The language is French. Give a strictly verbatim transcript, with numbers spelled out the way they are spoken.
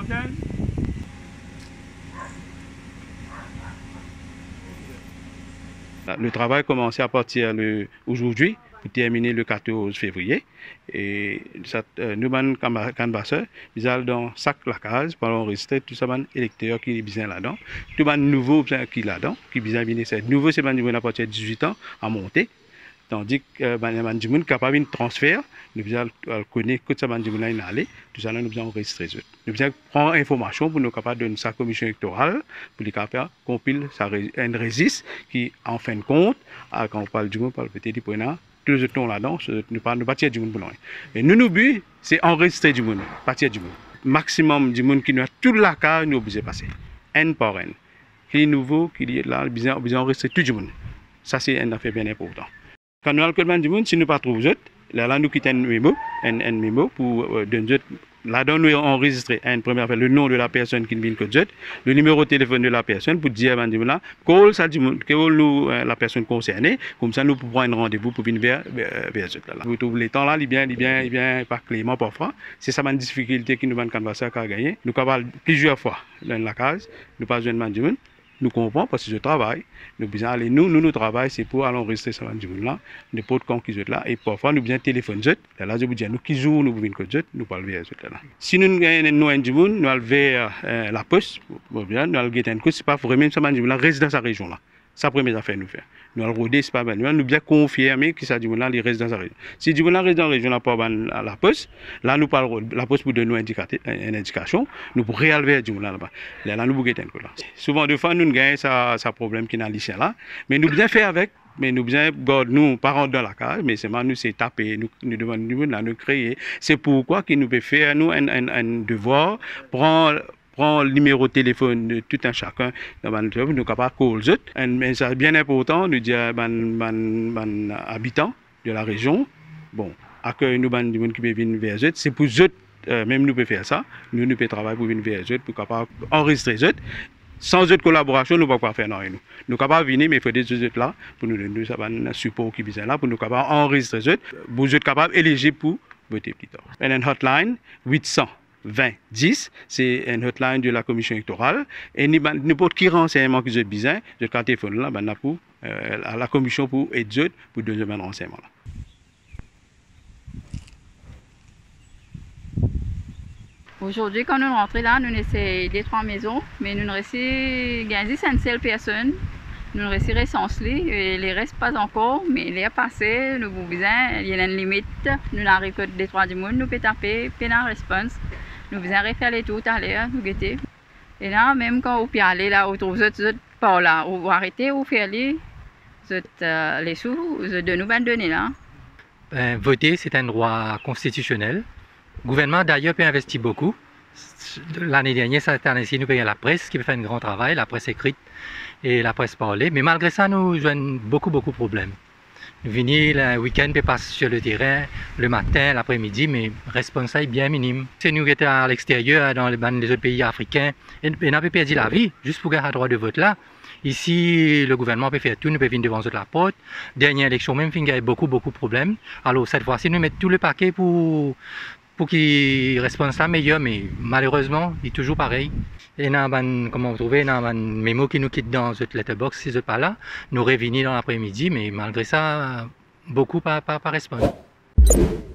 capitaine. Le travail commençait à partir aujourd'hui pour terminer le quatorze février. Et ça, euh, nous, les canvasseurs, ils allent dans chaque la case pour enregistrer tout ça, les électeurs qui sont là-dedans. Tout le nouveau qui est là-dedans, qui sont venus, c'est nouveau, c'est à partir de dix-huit ans à monter. Tandis que les gens sont capables de transfert, nous allons connaître que ça va aller, tout ça, nous allons enregistrer. Nous allons prendre l'information pour nous capables de donner sa commission électorale, pour les capables compiler un registre qui, en fin de compte, quand on parle du monde, on parle peut-être du point tous les autres là-dedans, nous parlons de partir du monde pour nous. Et nous, nous but, c'est enregistrer du monde, partir du monde. Maximum du monde qui nous a toute la case, nous obligés de passer, un par un. Qui est nouveau, qui est là, nous obligés d'enregistrer tout le monde. Ça, c'est un affaire bien important. Quand nous avons le du monde, si nous ne trouvons pas, là, là, nous quittons un mémo, un, un mémo pour euh, donner. Là-dedans, nous enregistrer une première fois le nom de la personne qui vient que jet, le numéro de téléphone de la personne pour dire à là, call ça dit que nous la personne concernée, comme ça nous pouvons prendre un rendez-vous pour venir vers vers jet là. Vous trouvez les temps là, il bien, il bien, il bien pas clément parfois. C'est ça une difficulté qui nous van canvasser à gagner. Nous avons plusieurs fois dans la case, nous pas besoin de monde. Nous comprenons parce que je travaille. Nous besoin aller nous nous nous travail c'est pour aller enregistrer ça dans là, n'importe quand qui là et parfois nous besoin téléphone jet. Là je vous dis nous qui jour nous venons que jet, nous parlons vers jet là. Si nous gagnons nous un du monde, nous allons vers euh, la poste, bien nous allons guetter un coup, c'est pas vraiment ça dans la reste dans sa région là. Ça première affaire nous faire. Nous allons rôder c'est pas bien. Nous allons bien confirmer que ça du monde là les reste dans sa région. Si du monde là reste dans la région là pas à la poste, là nous parlons la poste pour donner nous une indication, nous pour réalver du monde là là-bas. Là, là nous pour guetter un coup là. Souvent de fois nous gagnons ça ça problème qui dans lycée là, mais nous bien faire avec. Mais nous bien garde nous parents dans la case, mais c'est nous c'est taper, nous nous demandons nous nous créer. C'est pourquoi qu'il nous peut faire nous un, un, un devoir prendre prend le numéro de téléphone de tout un chacun, nous sommes capables de call. Mais c'est bien important de dire aux habitants de la région, bon, accueil nous les gens qui viennent vers eux, c'est pour eux, euh, même nous pouvons faire ça, nous nous pouvons travailler pour venir vers eux, pour capable enregistrer eux. Sans autre collaboration, nous ne pouvons pas faire non. Nous sommes capables de venir, mais il faut des autres là, pour nous donner un support qui vient là, pour nous capables enregistrer eux, pour nous être capables éligibles pour voter plus tard. Et une hotline huit cent vingt dix, c'est une hotline de la commission électorale. Et n'importe qui renseignement que vous avez besoin, je vais téléphoner là, ben, pour euh, à la commission pour aider pour donner un renseignement là. Aujourd'hui, quand nous rentrons là, nous essayons des trois maisons, mais nous ne réussissons gagner une seule personne. Nous ne réussissons recensés, les restes pas encore, mais les passés, nous vous besoin, il y a une limite. Nous n'arrivons que des trois du monde, nous pouvons taper, pas de réponse. Nous besoin refaire les tours tout à l'heure, nous guetter. Et là, même quand vous pouvez aller là, vous trouvez autres par là, vous arrêtez, vous faites les, euh, les sous, vous de nous donner là. Ben, voter, c'est un droit constitutionnel. Le gouvernement d'ailleurs peut investir beaucoup. L'année dernière, cette année-ci, nous payons la presse qui fait un grand travail, la presse écrite et la presse parlée. Mais malgré ça, nous avons beaucoup, beaucoup de problèmes. Nous venons le week-end, nous passons sur le terrain le matin, l'après-midi, mais responsable bien minime. Si nous étions à l'extérieur, dans les autres pays africains, et nous avons perdu la vie juste pour gagner le droit de vote là. Ici, le gouvernement peut faire tout, nous peut venir devant la porte. Dernière élection, même, il y a beaucoup, beaucoup de problèmes. Alors, cette fois-ci, nous mettons tout le paquet pour. pour qu'ils répondent ça meilleur, mais malheureusement, il est toujours pareil. Et dans, comme vous trouvez, dans un mémo qui nous quitte dans cette letterbox, si ce n'est pas là, nous revenons dans l'après-midi, mais malgré ça, beaucoup pas, pas, pas répondent.